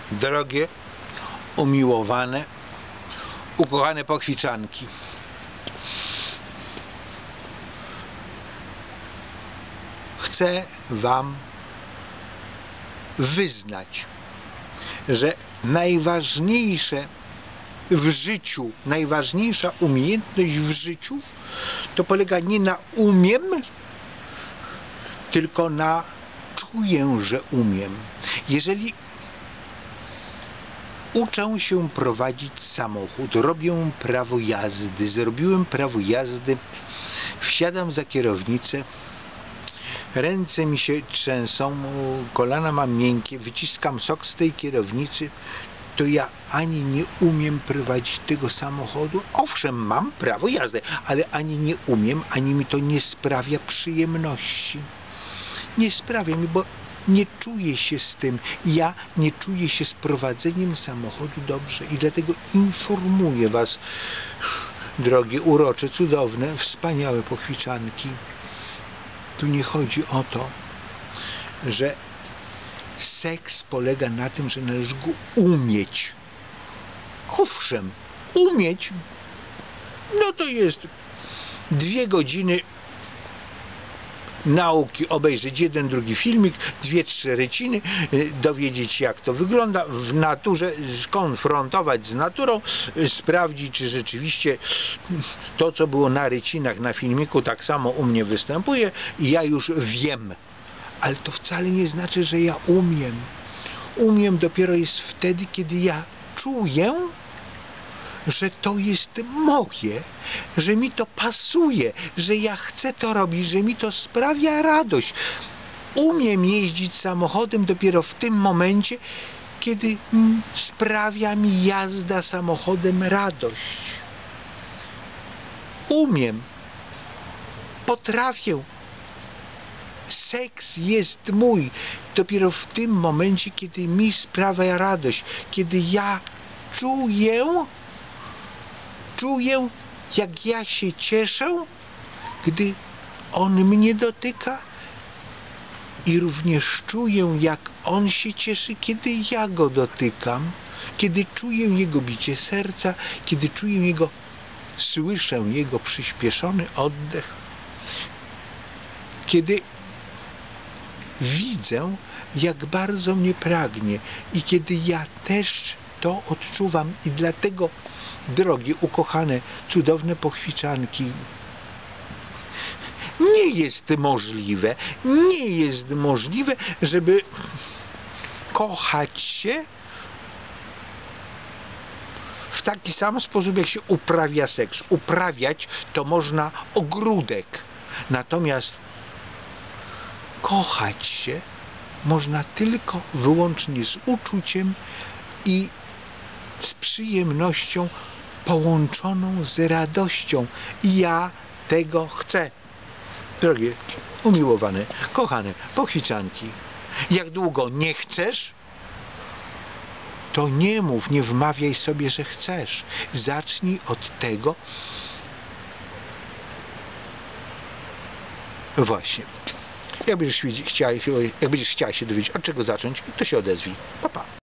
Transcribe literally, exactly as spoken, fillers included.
Drogie, umiłowane, ukochane pochwiczanki. Chcę wam wyznać, że najważniejsze w życiu, najważniejsza umiejętność w życiu to polega nie na umiem, tylko na czuję, że umiem. Jeżeli uczę się prowadzić samochód, robię prawo jazdy, zrobiłem prawo jazdy, wsiadam za kierownicę, ręce mi się trzęsą, kolana mam miękkie, wyciskam sok z tej kierownicy, to ja ani nie umiem prowadzić tego samochodu. Owszem, mam prawo jazdy, ale ani nie umiem, ani mi to nie sprawia przyjemności. Nie sprawia mi, bo nie czuję się z tym. Ja nie czuję się z prowadzeniem samochodu dobrze i dlatego informuję was, drogie, urocze, cudowne, wspaniałe pochwiczanki. Tu nie chodzi o to, że seks polega na tym, że należy go umieć. Owszem, umieć, no to jest dwie godziny nauki, obejrzeć jeden, drugi filmik, dwie, trzy ryciny, dowiedzieć się, jak to wygląda w naturze, skonfrontować z naturą, sprawdzić, czy rzeczywiście to, co było na rycinach, na filmiku, tak samo u mnie występuje i ja już wiem. Ale to wcale nie znaczy, że ja umiem. Umiem dopiero jest wtedy, kiedy ja czuję, że to jest moje, że mi to pasuje, że ja chcę to robić, że mi to sprawia radość. Umiem jeździć samochodem dopiero w tym momencie, kiedy sprawia mi jazda samochodem radość. Umiem, potrafię. Seks jest mój dopiero w tym momencie, kiedy mi sprawia radość, kiedy ja czuję, czuję, jak ja się cieszę, gdy on mnie dotyka i również czuję, jak on się cieszy, kiedy ja go dotykam, kiedy czuję jego bicie serca, kiedy czuję jego, słyszę jego przyspieszony oddech, kiedy widzę, jak bardzo mnie pragnie i kiedy ja też to odczuwam i dlatego, drogie, ukochane, cudowne pochwiczanki, nie jest możliwe, nie jest możliwe, żeby kochać się w taki sam sposób, jak się uprawia seks. Uprawiać to można ogródek, natomiast kochać się można tylko wyłącznie z uczuciem i z przyjemnością połączoną z radością. I ja tego chcę. Drogie, umiłowane, kochane pochwiczanki, jak długo nie chcesz, to nie mów, nie wmawiaj sobie, że chcesz. Zacznij od tego. Właśnie. Jak będziesz chciała, jak będziesz chciała się dowiedzieć, od czego zacząć, to się odezwij. Pa, pa.